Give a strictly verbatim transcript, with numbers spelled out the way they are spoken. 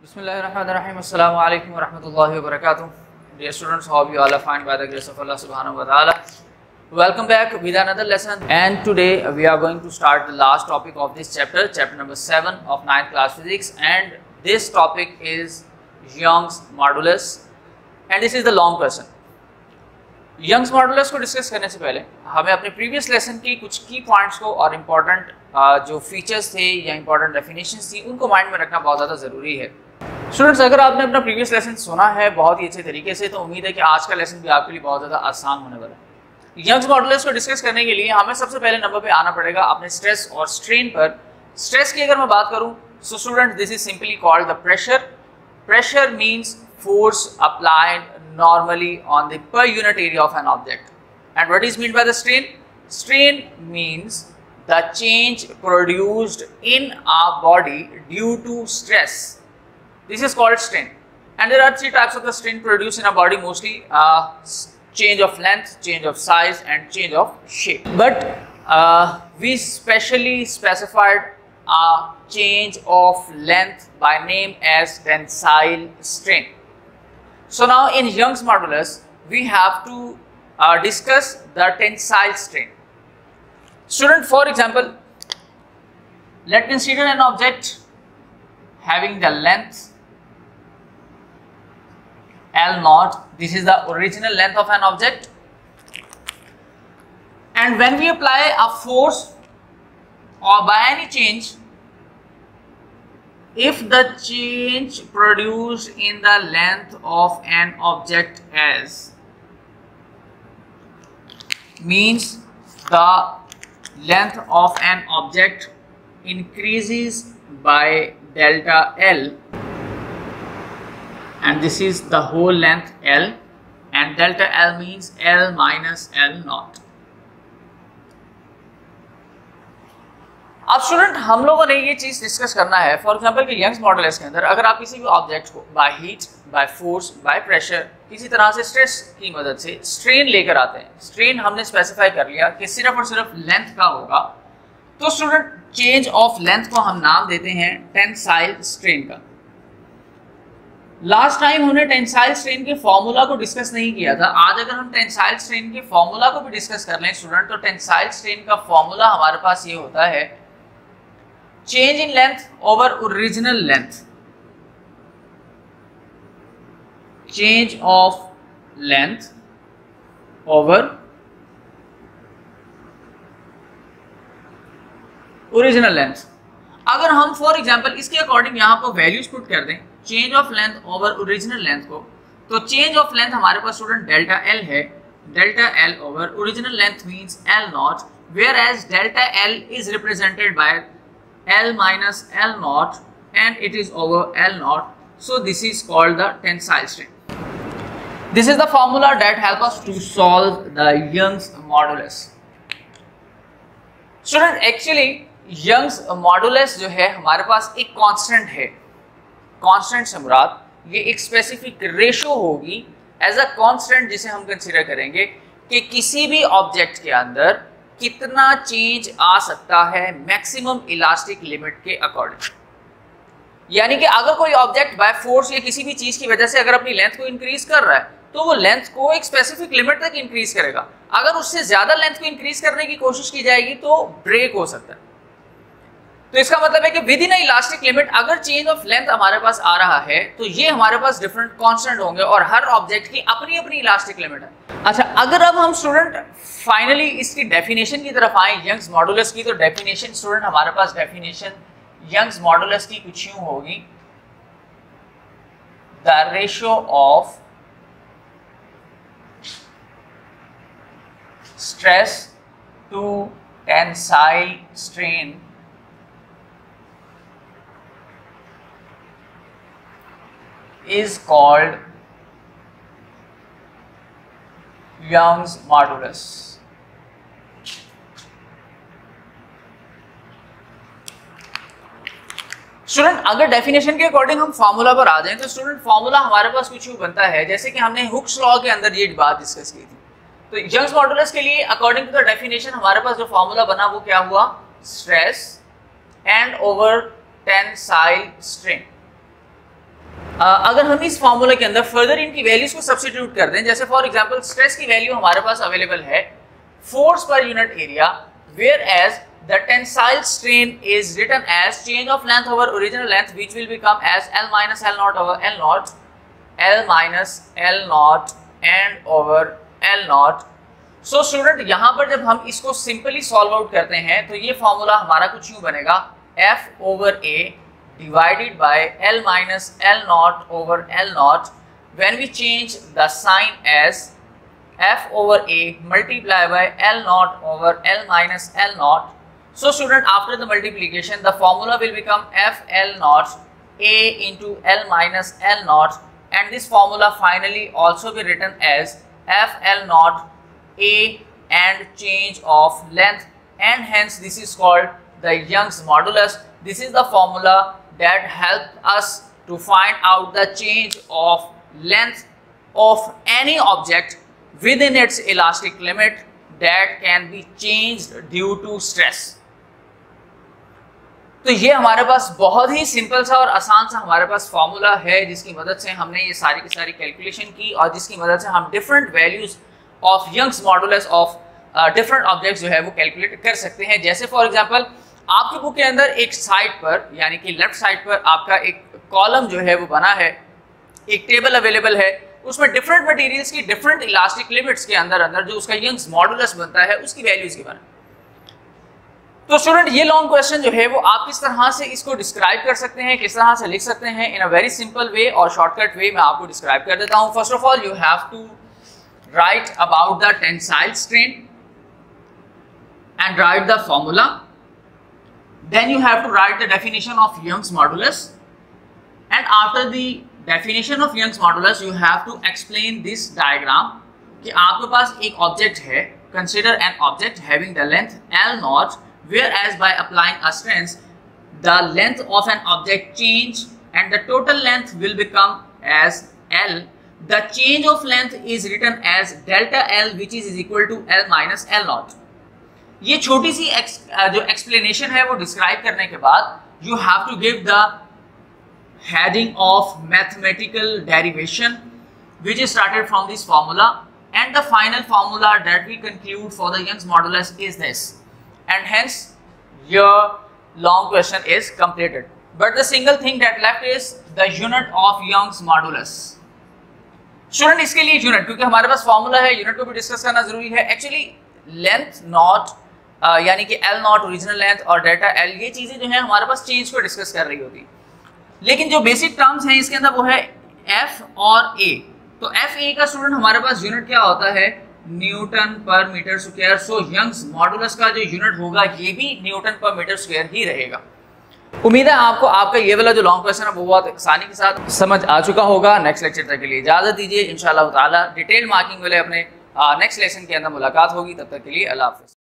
Bismillahirrahmanirrahim. Assalamu alaikum wa rahmatullahi wa barakatuh. Dear students, hope you all are fine by the grace of Allah subhanahu wa ta'ala. Welcome back with another lesson, and today we are going to start the last topic of this chapter, chapter number seven of ninth class physics, and this topic is Young's modulus, and this is the long question. Young's modulus को discuss करने से पहले हमें अपने previous lesson की कुछ की points को और इम्पॉर्टेंट जो फीचर्स थे या इम्पॉर्टेंट डेफिनेशंस थी उनको माइंड में रखना बहुत ज़्यादा ज़रूरी है। स्टूडेंट्स, अगर आपने अपना प्रीवियस लेसन सुना है बहुत ही अच्छे तरीके से तो उम्मीद है कि आज का लेसन भी आपके लिए बहुत ज़्यादा आसान होने वाला है। यंग्स मॉडुलस को डिस्कस करने के लिए हमें सबसे पहले नंबर पर आना पड़ेगा अपने स्ट्रेस और स्ट्रेन पर। स्ट्रेस की अगर मैं बात करूँ so student this is simply called the pressure. Pressure means force applied normally on the per unit area of an object. And what is meant by the strain? Strain means the change produced in our body due to stress. This is called strain. And there are three types of the strain produced in our body mostly: uh, change of length, change of size, and change of shape. But uh, we specially specified a change of length by name as tensile strain. So now in Young's modulus we have to uh, discuss the tensile strain. Student, for example, let me consider an object having the length L naught. This is the original length of an object, and when we apply a force or by any change, if the change produced in the length of an object S means the length of an object increases by delta L, and this is the whole length L, and delta L means L minus L naught. अब student हम लोगों ने ये चीज़ discuss करना है for example कि Young's modulus के अंदर अगर आप किसी भी ऑब्जेक्ट को by heat, by force, by pressure किसी तरह से स्ट्रेस की मदद से स्ट्रेन लेकर आते हैं, स्ट्रेन हमने स्पेसिफाई कर लिया कि सिर्फ और सिर्फ लेंथ का होगा, तो स्टूडेंट चेंज ऑफ लेंथ को हम नाम देते हैं टेंसाइल स्ट्रेन का। लास्ट टाइम हमने टेंसाइल स्ट्रेन के फॉर्मूला को डिस्कस नहीं किया था। आज अगर हम टेंसाइल स्ट्रेन के फॉर्मूला को भी डिस्कस कर लें स्टूडेंट, तो टेंसाइल स्ट्रेन का फॉर्मूला हमारे पास ये होता है change in length over original length, change of length over original length। अगर हम फॉर एग्जांपल इसके अकॉर्डिंग यहाँ पर वैल्यूज पुट कर दें change of length over original length को, तो चेंज ऑफ लेंथ हमारे पास स्टूडेंट डेल्टा एल है। Delta L over original length means L naught, where as delta L is represented by L minus L naught and it is over L naught, so this is called the tensile strain. This is the formula that help us to solve the Young's modulus. Student, actually Young's modulus जो है हमारे पास एक constant है। Constant से मुराद ये एक specific ratio होगी एज अ कांस्टेंट जिसे हम कंसीडर करेंगे कि किसी भी ऑब्जेक्ट के अंदर कितना चेंज आ सकता है मैक्सिमम इलास्टिक लिमिट के अकॉर्डिंग। यानी कि अगर कोई ऑब्जेक्ट बाय फोर्स या किसी भी चीज की वजह से अगर अपनी लेंथ को इंक्रीज कर रहा है तो वो लेंथ को एक स्पेसिफिक लिमिट तक इंक्रीज करेगा। अगर उससे ज्यादा लेंथ को इंक्रीज करने की कोशिश की जाएगी तो ब्रेक हो सकता है। तो इसका मतलब है कि within a elastic limit अगर चेंज ऑफ लेंथ हमारे पास आ रहा है तो ये हमारे पास डिफरेंट कांस्टेंट होंगे और हर ऑब्जेक्ट की अपनी अपनी इलास्टिक लिमिट है। अच्छा, अगर अब हम स्टूडेंट फाइनली इसकी डेफिनेशन की तरफ आए यंग्स मॉडुलस की, तो डेफिनेशन स्टूडेंट हमारे पास डेफिनेशन यंग्स मॉडुलस की कुछ यूं होगी, the ratio of stress to tensile strain is called Young's modulus. Student, अगर डेफिनेशन के अकॉर्डिंग हम फार्मूला पर आ जाएं तो स्टूडेंट फार्मूला हमारे पास कुछ यूं बनता है जैसे कि हमने हुक्स लॉ के अंदर ये बात डिस्कस की थी। तो यंग्स मॉडुलस के लिए अकॉर्डिंग टू द डेफिनेशन हमारे पास जो फार्मूला बना वो क्या हुआ, stress and over tensile strain. अगर हम इस फॉर्मूला के अंदर फर्दर इनकी वैल्यूज को सब्स्टिट्यूट कर दें, जैसे फॉर एग्जांपल स्ट्रेस की वैल्यू हमारे पास अवेलेबल है force per unit area, where as the tensile strain is written as change of length over original length which will become as L minus L naught over L naught, L minus L naught and over L naught. So student यहाँ पर जब हम इसको simply solve out करते हैं तो ये formula हमारा कुछ यूं बनेगा F over A divided by L minus L naught over L naught when we change the sign as F over A multiply by L naught over L minus L naught. So student, after the multiplication the formula will become F L naught A into L minus L naught, and this formula finally also be written as F L naught A and change of length, and hence this is called the Young's modulus. This is the formula that help us to find out the change of length of any object within its elastic limit that can be changed due to stress. तो ये हमारे पास बहुत ही simple सा और आसान सा हमारे पास formula है जिसकी मदद से हमने ये सारी की सारी कैलकुलेशन की और जिसकी मदद से हम different values of Young's modulus of different objects जो है वो कैलकुलेट कर सकते हैं। जैसे फॉर एग्जांपल आपकी बुक के अंदर एक साइड पर यानी कि लेफ्ट साइड पर आपका एक कॉलम जो है वो बना है, एक टेबल अवेलेबल है, उसमें डिफरेंट मटेरियल्स की डिफरेंट इलास्टिक लिमिट्स के अंदर अंदर जो उसका यंग्स मॉडुलस बनता है उसकी वैल्यूज के बारे में। तो स्टूडेंट ये लॉन्ग क्वेश्चन जो है वो आप किस तरह से इसको डिस्क्राइब कर सकते हैं, किस तरह से लिख सकते हैं इन अ वेरी सिंपल वे और शॉर्टकट वे मैं आपको डिस्क्राइब कर देता हूं। First of all you have to write about the tensile strain and write the formula. Then you have to write the definition of Young's modulus, and after the definition of Young's modulus you have to explain this diagram कि आपके पास एक object है, consider an object having the length L naught, whereas by applying a stress the length of an object change and the total length will become as L. The change of length is written as delta L which is equal to L minus L naught. ये छोटी सी जो explanation है वो describe करने के बाद you have to give the heading of mathematical derivation which is started from this formula, and the final formula that we conclude for the Young's modulus is this, and hence your long question is completed. But the single thing that left is the unit of Young's modulus. Student इसके लिए unit, क्योंकि हमारे पास formula है, unit को भी discuss करना जरूरी है। एक्चुअली लेंथ नॉट Uh, यानी कि L नॉट ओरिजिनल लेंथ और डेटा L ये चीजें जो है हमारे पास चेंज को डिस्कस कर रही होती, लेकिन जो बेसिक टर्म्स हैं इसके अंदर वो है F और A। तो F A का स्टूडेंट हमारे पास यूनिट क्या होता है, newton per metre square. So Young's modulus का जो यूनिट होगा ये भी न्यूटन पर मीटर स्क्वायर ही रहेगा। उम्मीद है आपको आपका ये वाला जो लॉन्ग क्वेश्चन है वो बहुत आसानी के साथ समझ आ चुका होगा। नेक्स्ट लेक्चर तक के लिए इजाजत दीजिए, इंशाअल्लाह ताला डिटेल मार्किंग वाले अपने नेक्स्ट लेसन के अंदर मुलाकात होगी। तब तक के लिए अल्लाह हाफिज़।